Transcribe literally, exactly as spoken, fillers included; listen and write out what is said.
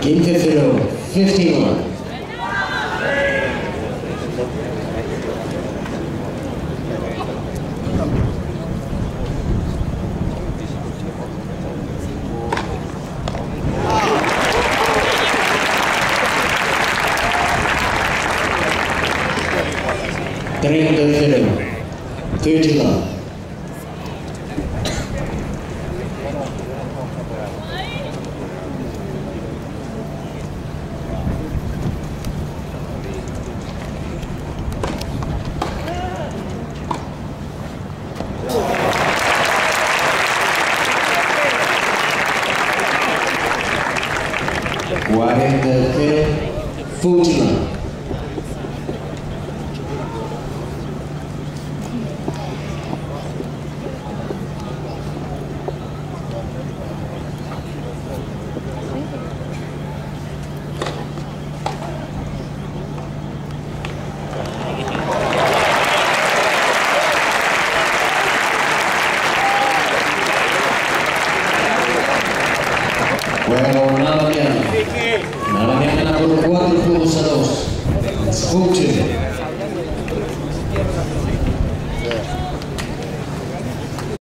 quince cero, fifteen. treinta cero, thirty-one. cuarenta cero, forty-one. Bueno, nada mañana. Nada mañana por cuatro juegos a dos. Escuchen.